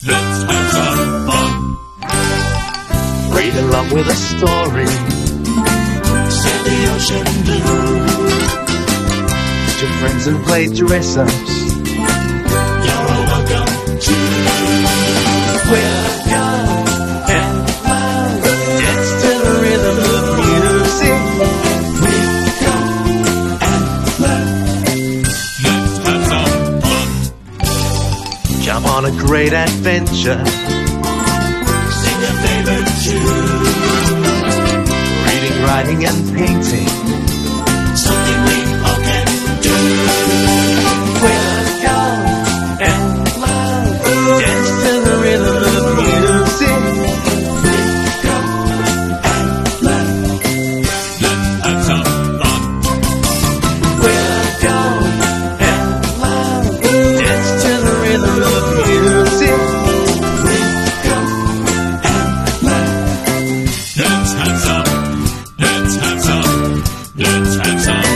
Let's have some fun. Read along with a story. Sail the ocean blue. Meet your friends and play dress-ups. You're all welcome to. We'll go and love, dance to the rhythm of music. We'll go and learn. Let's have some fun. Come on a great adventure. Sing a favorite tune. Reading, writing and painting. Something we all can do. We'll go and love, dance to the rhythm of music. We'll go and learn. Let's have some fun. We'll go and love, dance to the rhythm of music. We'll go and learn. Let's have some. Let's have some. Let's have some.